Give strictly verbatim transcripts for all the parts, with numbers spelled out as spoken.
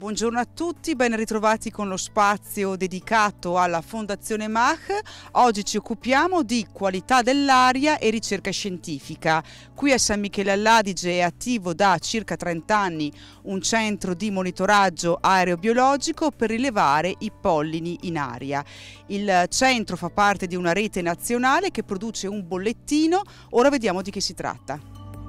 Buongiorno a tutti, ben ritrovati con lo spazio dedicato alla Fondazione Mach. Oggi ci occupiamo di qualità dell'aria e ricerca scientifica. Qui a San Michele all'Adige è attivo da circa trenta anni un centro di monitoraggio aerobiologico per rilevare i pollini in aria. Il centro fa parte di una rete nazionale che produce un bollettino. Ora vediamo di che si tratta.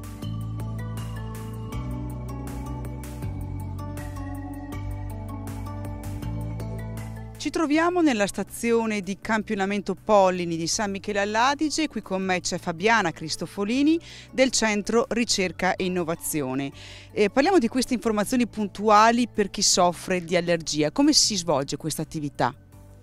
Ci troviamo nella stazione di campionamento pollini di San Michele all'Adige. Qui con me c'è Fabiana Cristofolini del Centro Ricerca e Innovazione. Eh, parliamo di queste informazioni puntuali per chi soffre di allergia. Come si svolge questa attività?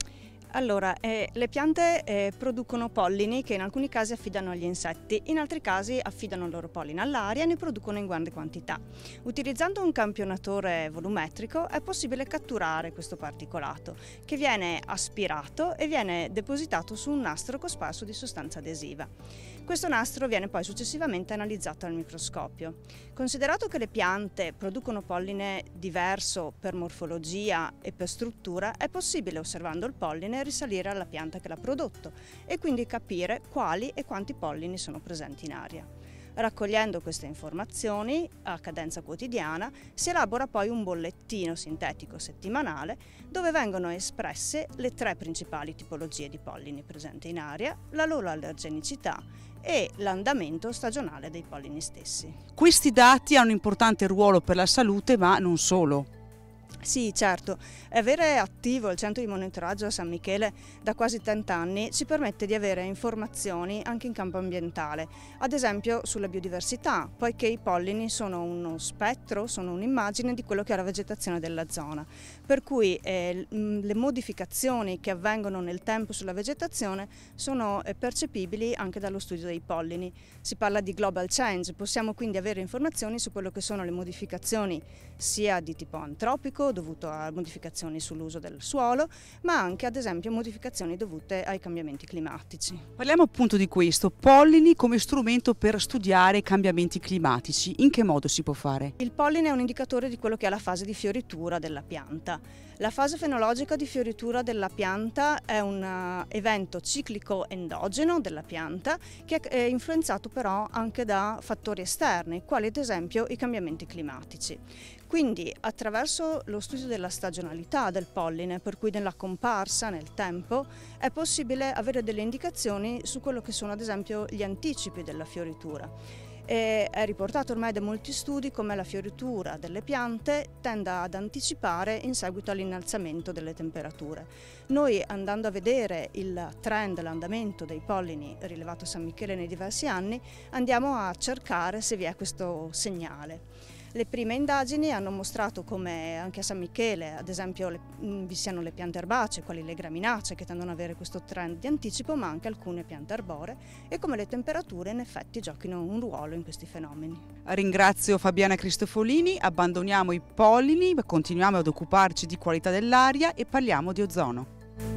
Allora, eh, le piante eh, producono pollini che in alcuni casi affidano agli insetti, in altri casi affidano il loro pollino all'aria e ne producono in grandi quantità. Utilizzando un campionatore volumetrico è possibile catturare questo particolato, che viene aspirato e viene depositato su un nastro cosparso di sostanza adesiva. Questo nastro viene poi successivamente analizzato al microscopio. Considerato che le piante producono polline diverso per morfologia e per struttura, è possibile, osservando il polline, risalire alla pianta che l'ha prodotto e quindi capire quali e quanti pollini sono presenti in aria. Raccogliendo queste informazioni a cadenza quotidiana si elabora poi un bollettino sintetico settimanale dove vengono espresse le tre principali tipologie di pollini presenti in aria, la loro allergenicità e l'andamento stagionale dei pollini stessi. Questi dati hanno un importante ruolo per la salute, ma non solo. Sì, certo, avere attivo il centro di monitoraggio a San Michele da quasi trenta anni ci permette di avere informazioni anche in campo ambientale, ad esempio sulla biodiversità, poiché i pollini sono uno spettro, sono un'immagine di quello che è la vegetazione della zona, per cui eh, le modificazioni che avvengono nel tempo sulla vegetazione sono eh, percepibili anche dallo studio dei pollini. Si parla di global change, possiamo quindi avere informazioni su quello che sono le modificazioni sia di tipo antropico, dovuto a modificazioni sull'uso del suolo, ma anche ad esempio modificazioni dovute ai cambiamenti climatici. Parliamo appunto di questo, pollini come strumento per studiare i cambiamenti climatici. In che modo si può fare? Il polline è un indicatore di quello che è la fase di fioritura della pianta. La fase fenologica di fioritura della pianta è un evento ciclico endogeno della pianta che è influenzato però anche da fattori esterni, quali ad esempio i cambiamenti climatici. Quindi attraverso lo studio della stagionalità del polline, per cui nella comparsa nel tempo, è possibile avere delle indicazioni su quello che sono ad esempio gli anticipi della fioritura. E è riportato ormai da molti studi come la fioritura delle piante tenda ad anticipare in seguito all'innalzamento delle temperature. Noi, andando a vedere il trend, l'andamento dei pollini rilevato a San Michele nei diversi anni, andiamo a cercare se vi è questo segnale. Le prime indagini hanno mostrato come anche a San Michele, ad esempio, le, vi siano le piante erbacee, quali le graminacee, che tendono ad avere questo trend di anticipo, ma anche alcune piante arboree, e come le temperature in effetti giochino un ruolo in questi fenomeni. Ringrazio Fabiana Cristofolini, abbandoniamo i pollini, continuiamo ad occuparci di qualità dell'aria e parliamo di ozono.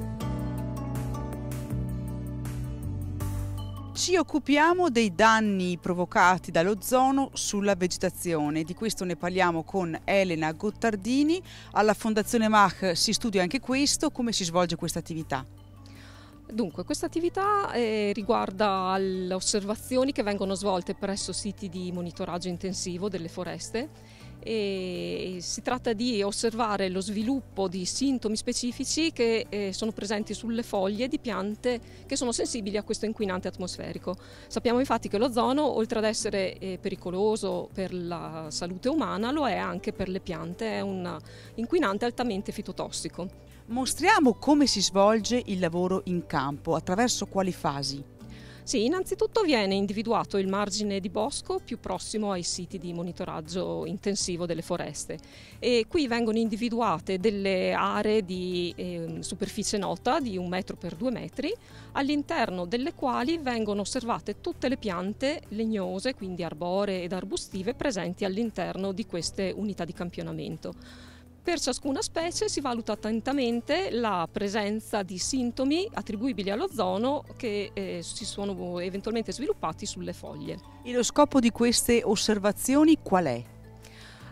Ci occupiamo dei danni provocati dall'ozono sulla vegetazione. Di questo ne parliamo con Elena Gottardini. Alla Fondazione Mach si studia anche questo. Come si svolge questa attività? Dunque, questa attività eh, riguarda le osservazioni che vengono svolte presso siti di monitoraggio intensivo delle foreste. E si tratta di osservare lo sviluppo di sintomi specifici che eh, sono presenti sulle foglie di piante che sono sensibili a questo inquinante atmosferico. Sappiamo infatti che l'ozono, oltre ad essere eh, pericoloso per la salute umana, lo è anche per le piante, è un inquinante altamente fitotossico. Mostriamo come si svolge il lavoro in campo, attraverso quali fasi? Sì, innanzitutto viene individuato il margine di bosco più prossimo ai siti di monitoraggio intensivo delle foreste e qui vengono individuate delle aree di eh, superficie nota di un metro per due metri, all'interno delle quali vengono osservate tutte le piante legnose, quindi arboree ed arbustive, presenti all'interno di queste unità di campionamento. Per ciascuna specie si valuta attentamente la presenza di sintomi attribuibili all'ozono che eh, si sono eventualmente sviluppati sulle foglie. E lo scopo di queste osservazioni qual è?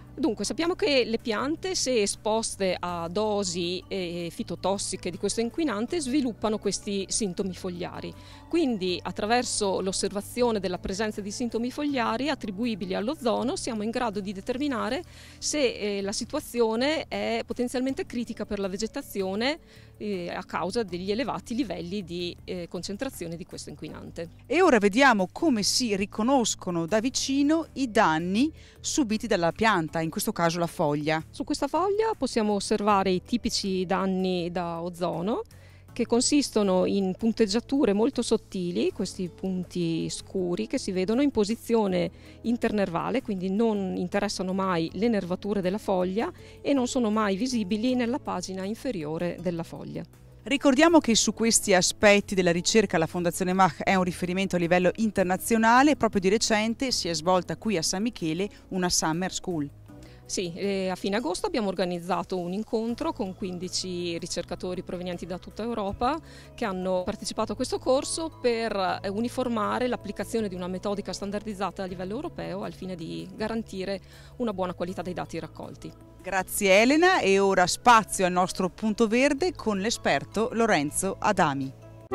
Dunque, sappiamo che le piante, se esposte a dosi eh, fitotossiche di questo inquinante, sviluppano questi sintomi fogliari. Quindi, attraverso l'osservazione della presenza di sintomi fogliari attribuibili all'ozono, siamo in grado di determinare se eh, la situazione è potenzialmente critica per la vegetazione eh, a causa degli elevati livelli di eh, concentrazione di questo inquinante. E ora vediamo come si riconoscono da vicino i danni subiti dalla pianta, in questo caso la foglia. Su questa foglia possiamo osservare i tipici danni da ozono, che consistono in punteggiature molto sottili, questi punti scuri che si vedono in posizione internervale, quindi non interessano mai le nervature della foglia e non sono mai visibili nella pagina inferiore della foglia. Ricordiamo che su questi aspetti della ricerca la Fondazione Mach è un riferimento a livello internazionale. Proprio di recente si è svolta qui a San Michele una Summer School. Sì, eh, a fine agosto abbiamo organizzato un incontro con quindici ricercatori provenienti da tutta Europa che hanno partecipato a questo corso per uniformare l'applicazione di una metodica standardizzata a livello europeo al fine di garantire una buona qualità dei dati raccolti. Grazie Elena, e ora spazio al nostro punto verde con l'esperto Lorenzo Adami.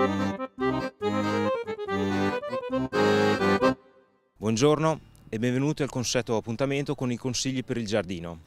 Buongiorno e benvenuti al consueto appuntamento con i consigli per il giardino.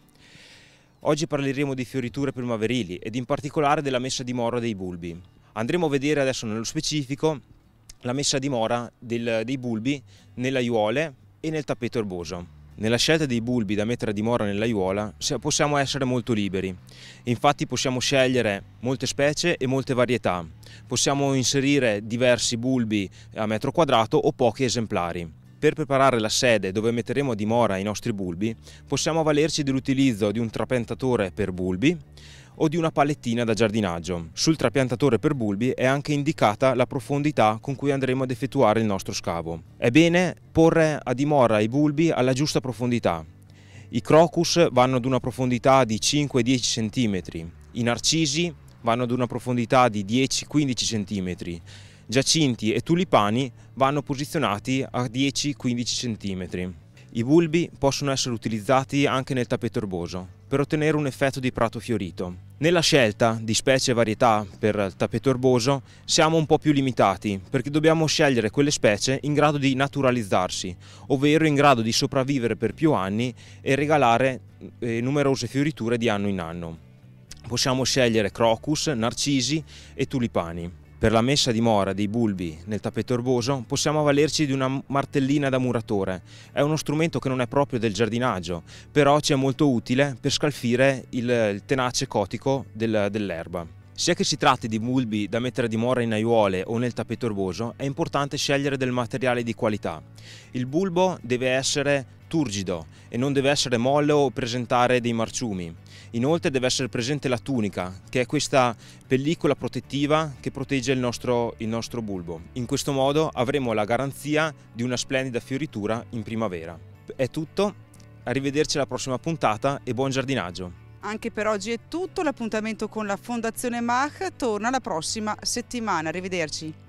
Oggi parleremo di fioriture primaverili ed in particolare della messa a dimora dei bulbi. Andremo a vedere adesso nello specifico la messa a dimora del, dei bulbi nelle aiuole e nel tappeto erboso. Nella scelta dei bulbi da mettere a dimora nell'aiuola possiamo essere molto liberi. Infatti possiamo scegliere molte specie e molte varietà. Possiamo inserire diversi bulbi a metro quadrato o pochi esemplari. Per preparare la sede dove metteremo a dimora i nostri bulbi, possiamo avvalerci dell'utilizzo di un trapiantatore per bulbi o di una palettina da giardinaggio. Sul trapiantatore per bulbi è anche indicata la profondità con cui andremo ad effettuare il nostro scavo. È bene porre a dimora i bulbi alla giusta profondità. I crocus vanno ad una profondità di cinque dieci centimetri, i narcisi vanno ad una profondità di dieci quindici centimetri, giacinti e tulipani vanno posizionati a dieci quindici centimetri. I bulbi possono essere utilizzati anche nel tappeto erboso per ottenere un effetto di prato fiorito. Nella scelta di specie e varietà per il tappeto erboso siamo un po' più limitati perché dobbiamo scegliere quelle specie in grado di naturalizzarsi, ovvero in grado di sopravvivere per più anni e regalare eh, numerose fioriture di anno in anno. Possiamo scegliere crocus, narcisi e tulipani. Per la messa a dimora dei bulbi nel tappeto erboso possiamo avvalerci di una martellina da muratore. È uno strumento che non è proprio del giardinaggio, però ci è molto utile per scalfire il, il tenace cotico del, dell'erba. Sia che si tratti di bulbi da mettere a dimora in aiuole o nel tappeto erboso, è importante scegliere del materiale di qualità. Il bulbo deve essere turgido e non deve essere molle o presentare dei marciumi. Inoltre deve essere presente la tunica, che è questa pellicola protettiva che protegge il nostro, il nostro bulbo. In questo modo avremo la garanzia di una splendida fioritura in primavera. È tutto, arrivederci alla prossima puntata e buon giardinaggio. Anche per oggi è tutto, l'appuntamento con la Fondazione Mach torna la prossima settimana, arrivederci.